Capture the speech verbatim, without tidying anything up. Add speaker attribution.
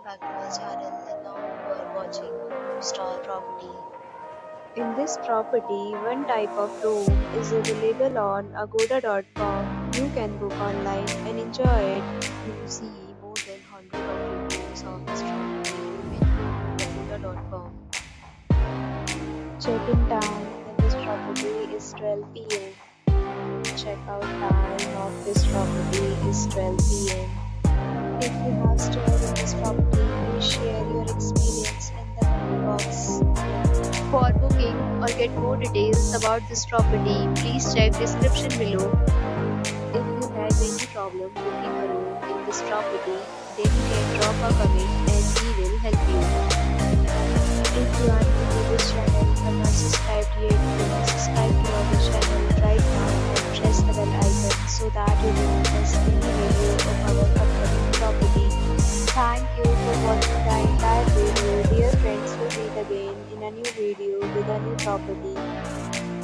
Speaker 1: back to our channel, and now you are watching Home Star Property.
Speaker 2: In this property, one type of room is available on agoda dot com. You can book online and enjoy it.
Speaker 1: You see more than one hundred of reviews of this property in agoda dot com.
Speaker 2: Check-in time in this property is twelve p m Checkout time of this property is twelve p m If you have stayed in this property, please share your experience in the comment box.
Speaker 1: For booking or get more details about this property, please check description below. If you have any problem booking a room in this property, then you can drop a comment and we will help you.
Speaker 2: If you are new to this channel and not subscribed yet, then subscribe to our channel right now and press the bell icon so that you will not miss any video of our upcoming property. Thank you for watching the entire video. Dear friends, we'll meet again in a new video with a new property.